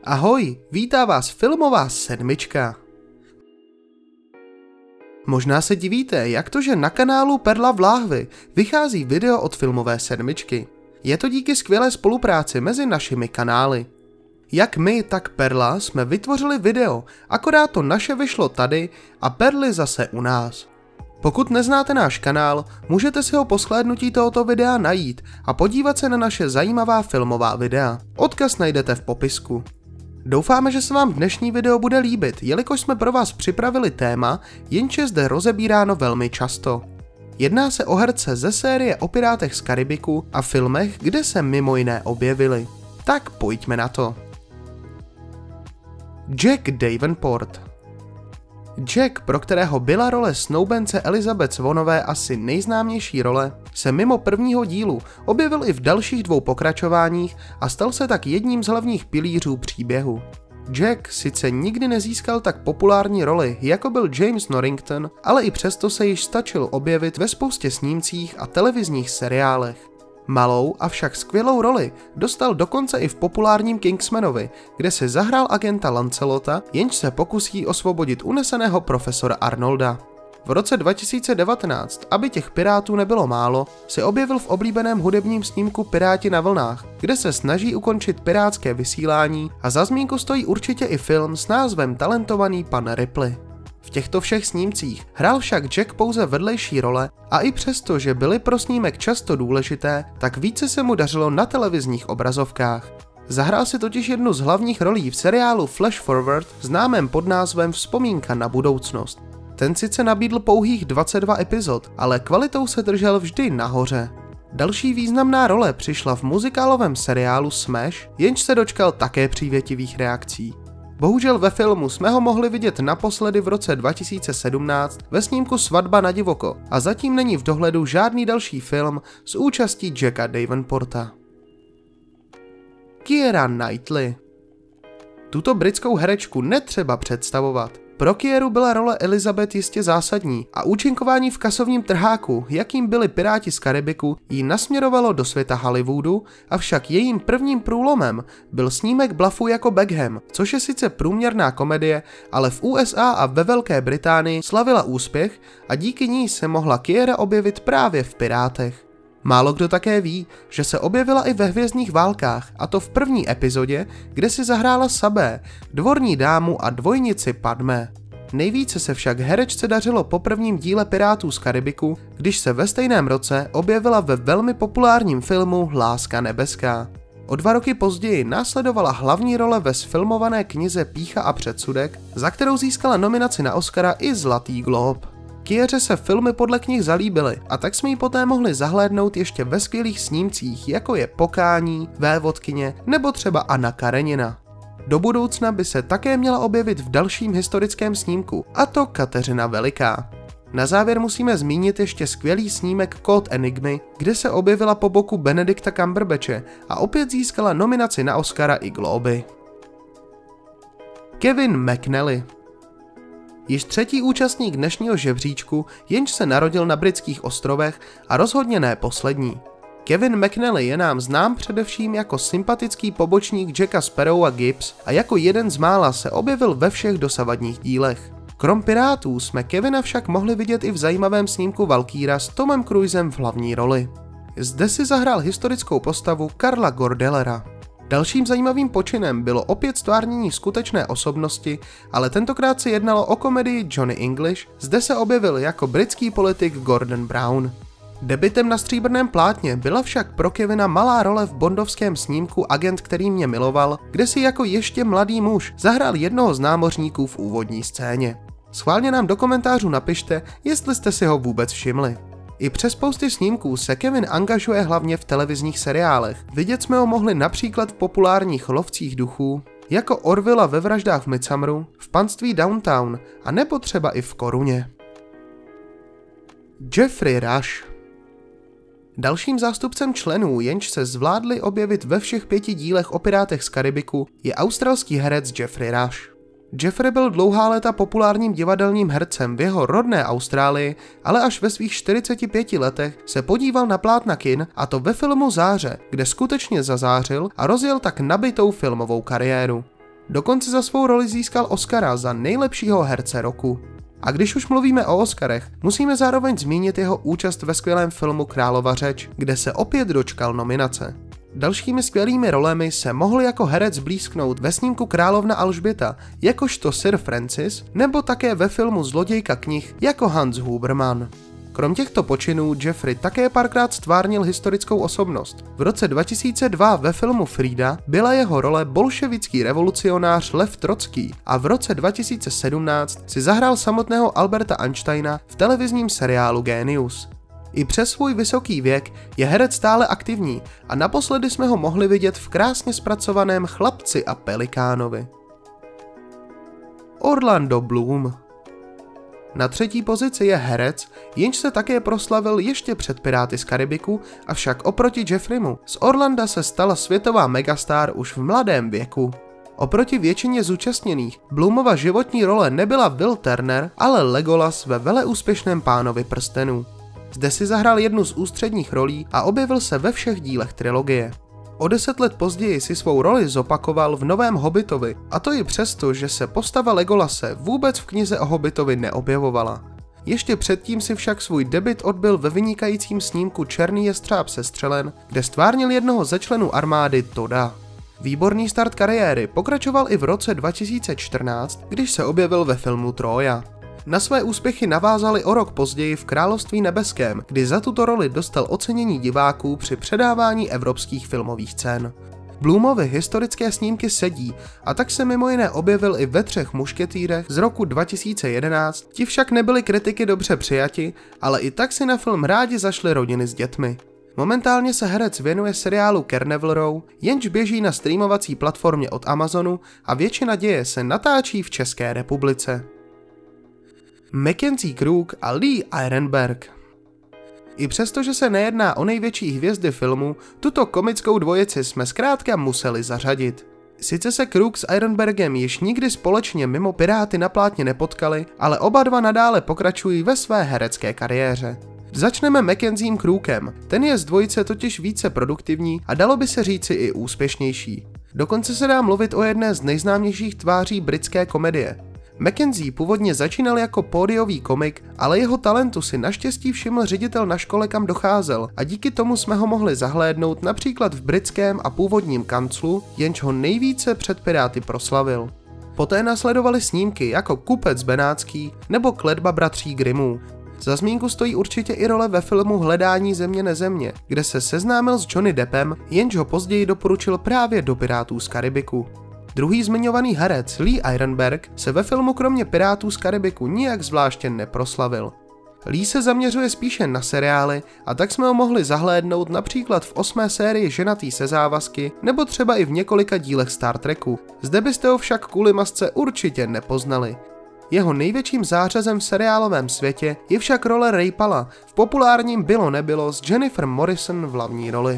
Ahoj, vítá vás filmová sedmička. Možná se divíte, jak to, že na kanálu Perla v láhvi vychází video od filmové sedmičky. Je to díky skvělé spolupráci mezi našimi kanály. Jak my, tak Perla jsme vytvořili video, akorát to naše vyšlo tady a Perly zase u nás. Pokud neznáte náš kanál, můžete si ho po shlédnutí tohoto videa najít a podívat se na naše zajímavá filmová videa. Odkaz najdete v popisku. Doufáme, že se vám dnešní video bude líbit, jelikož jsme pro vás připravili téma, jenž je zde rozebíráno velmi často. Jedná se o herce ze série o Pirátech z Karibiku a filmech, kde se mimo jiné objevili. Tak pojďme na to. Jack Davenport. Jack, pro kterého byla role snoubence Elizabeth Swannové asi nejznámější role, se mimo prvního dílu objevil i v dalších dvou pokračováních a stal se tak jedním z hlavních pilířů příběhu. Jack sice nikdy nezískal tak populární roli, jako byl James Norrington, ale i přesto se již stačil objevit ve spoustě snímcích a televizních seriálech. Malou, avšak skvělou roli dostal dokonce i v populárním Kingsmanovi, kde si zahrál agenta Lancelota, jenž se pokusí osvobodit uneseného profesora Arnolda. V roce 2019, aby těch pirátů nebylo málo, se objevil v oblíbeném hudebním snímku Piráti na vlnách, kde se snaží ukončit pirátské vysílání a za zmínku stojí určitě i film s názvem Talentovaný pan Ripley. V těchto všech snímcích hrál však Jack pouze vedlejší role a i přesto, že byly pro snímek často důležité, tak více se mu dařilo na televizních obrazovkách. Zahrál si totiž jednu z hlavních rolí v seriálu Flash Forward známém pod názvem Vzpomínka na budoucnost. Ten sice nabídl pouhých 22 epizod, ale kvalitou se držel vždy nahoře. Další významná role přišla v muzikálovém seriálu Smash, jenž se dočkal také přívětivých reakcí. Bohužel ve filmu jsme ho mohli vidět naposledy v roce 2017 ve snímku Svatba na divoko a zatím není v dohledu žádný další film s účastí Jacka Davenporta. Keira Knightley. Tuto britskou herečku netřeba představovat. Pro Keiru byla role Elizabeth jistě zásadní a účinkování v kasovním trháku, jakým byli Piráti z Karibiku, ji nasměrovalo do světa Hollywoodu, avšak jejím prvním průlomem byl snímek Bluffu jako Beckham, což je sice průměrná komedie, ale v USA a ve Velké Británii slavila úspěch a díky ní se mohla Keira objevit právě v Pirátech. Málo kdo také ví, že se objevila i ve Hvězdných válkách, a to v první epizodě, kde si zahrála Sabé, dvorní dámu a dvojnici Padmé. Nejvíce se však herečce dařilo po prvním díle Pirátů z Karibiku, když se ve stejném roce objevila ve velmi populárním filmu Láska nebeská. O 2 roky později následovala hlavní role ve zfilmované knize Pýcha a předsudek, za kterou získala nominaci na Oscara i Zlatý glob. Keiře se filmy podle knih zalíbily a tak jsme ji poté mohli zahlédnout ještě ve skvělých snímcích, jako je Pokání, Vévodkyně nebo třeba Anna Karenina. Do budoucna by se také měla objevit v dalším historickém snímku, a to Kateřina Veliká. Na závěr musíme zmínit ještě skvělý snímek Kód Enigmy, kde se objevila po boku Benedicta Cumberbatche a opět získala nominaci na Oscara i Globy. Kevin McNally. Již třetí účastník dnešního žebříčku, jenž se narodil na britských ostrovech a rozhodně ne poslední. Kevin McNally je nám znám především jako sympatický pobočník Jacka Sparrowa Gibbs a jako jeden z mála se objevil ve všech dosavadních dílech. Krom Pirátů jsme Kevina však mohli vidět i v zajímavém snímku Valkýra s Tomem Cruisem v hlavní roli. Zde si zahrál historickou postavu Karla Gordellera. Dalším zajímavým počinem bylo opět stvárnění skutečné osobnosti, ale tentokrát se jednalo o komedii Johnny English, zde se objevil jako britský politik Gordon Brown. Debutem na stříbrném plátně byla však pro Kevina malá role v bondovském snímku Agent, který mě miloval, kde si jako ještě mladý muž zahrál jednoho z námořníků v úvodní scéně. Schválně nám do komentářů napište, jestli jste si ho vůbec všimli. I přes spousty snímků se Kevin angažuje hlavně v televizních seriálech. Vidět jsme ho mohli například v populárních Lovcích duchů, jako Orvilla ve Vraždách v Midsummeru, v Panství Downtown a nebo třeba i v Koruně. Geoffrey Rush. Dalším zástupcem členů, jenž se zvládli objevit ve všech 5 dílech o Pirátech z Karibiku, je australský herec Geoffrey Rush. Geoffrey byl dlouhá léta populárním divadelním hercem v jeho rodné Austrálii, ale až ve svých 45 letech se podíval na plátna kin, a to ve filmu Záře, kde skutečně zazářil a rozjel tak nabitou filmovou kariéru. Dokonce za svou roli získal Oscara za nejlepšího herce roku. A když už mluvíme o Oscarech, musíme zároveň zmínit jeho účast ve skvělém filmu Králova řeč, kde se opět dočkal nominace. Dalšími skvělými rolemi se mohl jako herec blízknout ve snímku Královna Alžběta jakožto Sir Francis, nebo také ve filmu Zlodějka knih jako Hans Huberman. Krom těchto počinů Jeffrey také párkrát stvárnil historickou osobnost. V roce 2002 ve filmu Frida byla jeho role bolševický revolucionář Lev Trocký a v roce 2017 si zahrál samotného Alberta Einsteina v televizním seriálu Genius. I přes svůj vysoký věk je herec stále aktivní a naposledy jsme ho mohli vidět v krásně zpracovaném Chlapci a Pelikánovi. Orlando Bloom. Na třetí pozici je herec, jenž se také proslavil ještě před Piráty z Karibiku, avšak oproti Jeffreymu z Orlanda se stala světová megastar už v mladém věku. Oproti většině zúčastněných Bloomova životní role nebyla Will Turner, ale Legolas ve veleúspěšném Pánovi prstenů. Zde si zahrál jednu z ústředních rolí a objevil se ve všech dílech trilogie. O 10 let později si svou roli zopakoval v novém Hobbitovi, a to i přesto, že se postava Legolase vůbec v knize o Hobbitovi neobjevovala. Ještě předtím si však svůj debut odbyl ve vynikajícím snímku Černý jestřáb sestřelen, kde stvárnil jednoho ze členů armády Todda. Výborný start kariéry pokračoval i v roce 2014, když se objevil ve filmu Trója. Na své úspěchy navázali o rok později v Království nebeském, kdy za tuto roli dostal ocenění diváků při předávání evropských filmových cen. Bloomovy historické snímky sedí a tak se mimo jiné objevil i ve Třech mušketýrech z roku 2011, ti však nebyli kritiky dobře přijati, ale i tak si na film rádi zašly rodiny s dětmi. Momentálně se herec věnuje seriálu Carnival Row, jenž běží na streamovací platformě od Amazonu a většina děje se natáčí v České republice. Mackenzie Crook a Lee Ironberg. I přesto, že se nejedná o největší hvězdy filmu, tuto komickou dvojici jsme zkrátka museli zařadit. Sice se Crook s Ironbergem již nikdy společně mimo Piráty na plátně nepotkali, ale oba dva nadále pokračují ve své herecké kariéře. Začneme Mackenziem Crookem, ten je z dvojice totiž více produktivní a dalo by se říci i úspěšnější. Dokonce se dá mluvit o jedné z nejznámějších tváří britské komedie. Mackenzie původně začínal jako pódiový komik, ale jeho talentu si naštěstí všiml ředitel na škole, kam docházel, a díky tomu jsme ho mohli zahlédnout například v britském a původním Kanclu, jenž ho nejvíce před Piráty proslavil. Poté následovaly snímky jako Kupec Benátský nebo Kletba bratří Grimmů. Za zmínku stojí určitě i role ve filmu Hledání země nezemě, kde se seznámil s Johnny Deppem, jenž ho později doporučil právě do Pirátů z Karibiku. Druhý zmiňovaný herec Lee Ironberg se ve filmu kromě Pirátů z Karibiku nijak zvláště neproslavil. Lee se zaměřuje spíše na seriály a tak jsme ho mohli zahlédnout například v 8. sérii Ženatý se závazky nebo třeba i v několika dílech Star Treku. Zde byste ho však kvůli masce určitě nepoznali. Jeho největším zářezem v seriálovém světě je však role Ray Pala v populárním Bylo nebylo s Jennifer Morrison v hlavní roli.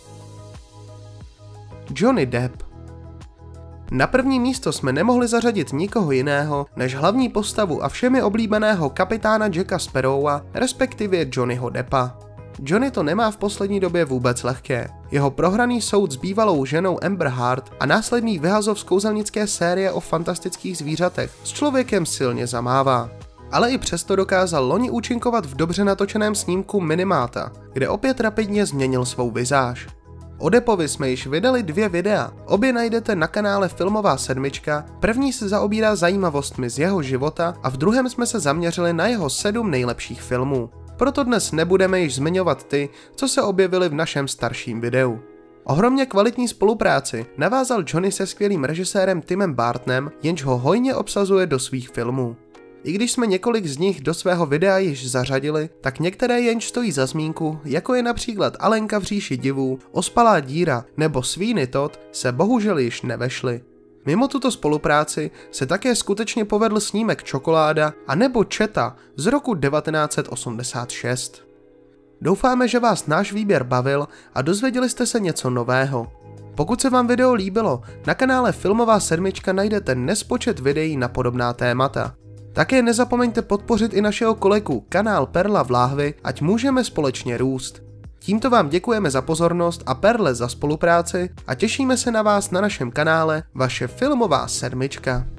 Johnny Depp. Na první místo jsme nemohli zařadit nikoho jiného než hlavní postavu a všemi oblíbeného kapitána Jacka Sparrowa, respektive Johnnyho Deppa. Johnny to nemá v poslední době vůbec lehké. Jeho prohraný soud s bývalou ženou Amber Heard a následný vyhazov z kouzelnické série o fantastických zvířatech s člověkem silně zamává. Ale i přesto dokázal loni účinkovat v dobře natočeném snímku Minimáta, kde opět rapidně změnil svou vizáž. O Deppovi jsme již vydali 2 videa, obě najdete na kanále Filmová sedmička, první se zaobírá zajímavostmi z jeho života a v druhém jsme se zaměřili na jeho 7 nejlepších filmů. Proto dnes nebudeme již zmiňovat ty, co se objevily v našem starším videu. Ohromně kvalitní spolupráci navázal Johnny se skvělým režisérem Timem Burtonem, jenž ho hojně obsazuje do svých filmů. I když jsme několik z nich do svého videa již zařadili, tak některé jenž stojí za zmínku, jako je například Alenka v říši divů, Ospalá díra nebo Sweeney Todd, se bohužel již nevešly. Mimo tuto spolupráci se také skutečně povedl snímek Čokoláda a nebo Četa z roku 1986. Doufáme, že vás náš výběr bavil a dozvěděli jste se něco nového. Pokud se vám video líbilo, na kanále Filmová sedmička najdete nespočet videí na podobná témata. Také nezapomeňte podpořit i našeho kolegu kanál Perla v láhvi, ať můžeme společně růst. Tímto vám děkujeme za pozornost a Perle za spolupráci a těšíme se na vás na našem kanále Vaše filmová sedmička.